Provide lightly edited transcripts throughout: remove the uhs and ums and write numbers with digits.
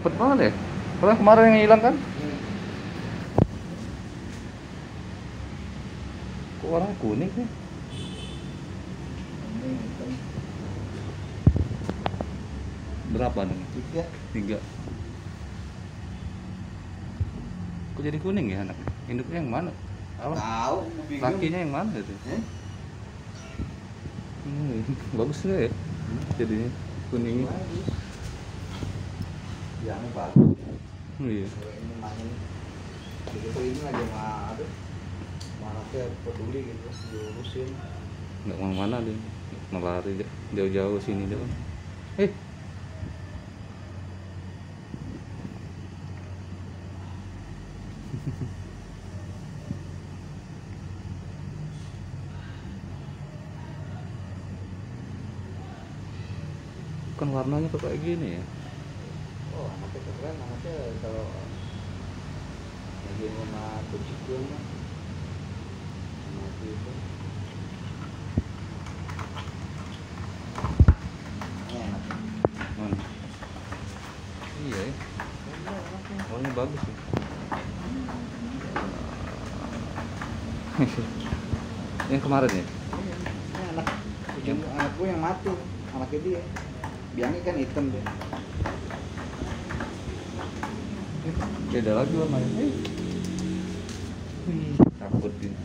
cepet banget ya. Kalau kemarin yang hilang kan? Kok warnanya kuning sih? Berapa nih? Tiga. Kok jadi kuning ya anaknya? Induknya yang mana? Apa? Tahu, Lakinya yang mana itu? Bagus nggak ya? Jadinya kuningnya. Yang bagus. Iya. Ini main. Begitu ini aja mah aduh. Mana teh peduli gitu diurusin. Nggak mana-mana deh. Melari jauh-jauh sini deh. Kan warnanya kok kayak gini ya? Oh, anaknya keren, anaknya kalau lagi sama kucing mah. Mati itu. Mana? Iya ya. Warnanya bagus ya. Yang kemarin ya? Ini anak gue yang mati, anaknya dia. Biangnya kan hitam deh. Beda lagi warnanya. Takut ini.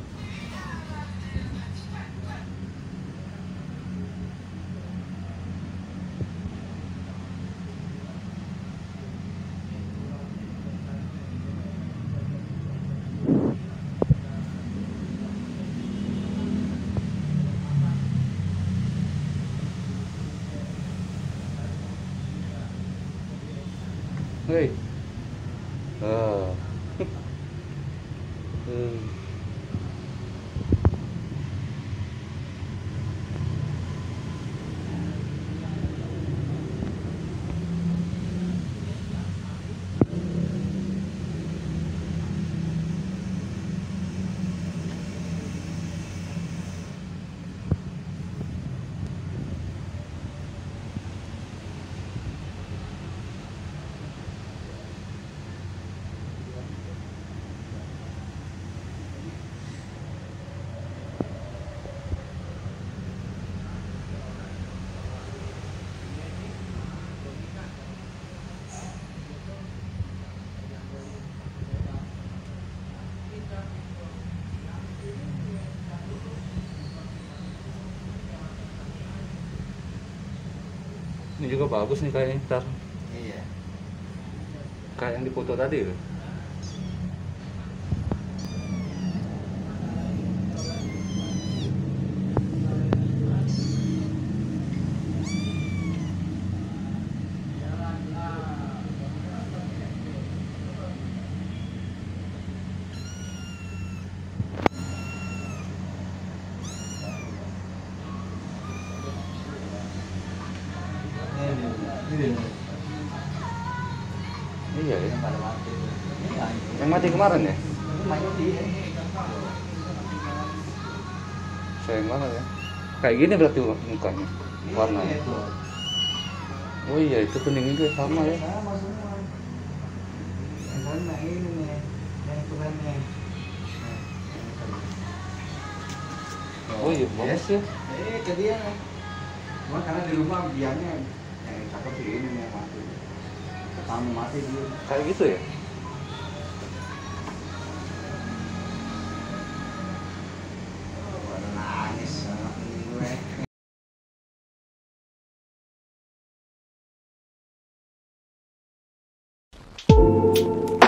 Hei. Ini juga bagus nih kayaknya ntar. Iya. Kayak yang dipoto tadi loh. Iya ya. Pada mati. Yang mati kemarin ya? Main dia. Sayang banget ya. Kayak gini berarti mukanya, warnanya. Oh iya, itu kuning juga sama ya. Sama semua. Yang mana ini nih, yang keren nih. Oh iya, bagus ya. Ke dia. Cuma karena di rumah biangnya cakep sih ini nih mati. Kamu mati dia. Kayak gitu ya. Nangis sama gue.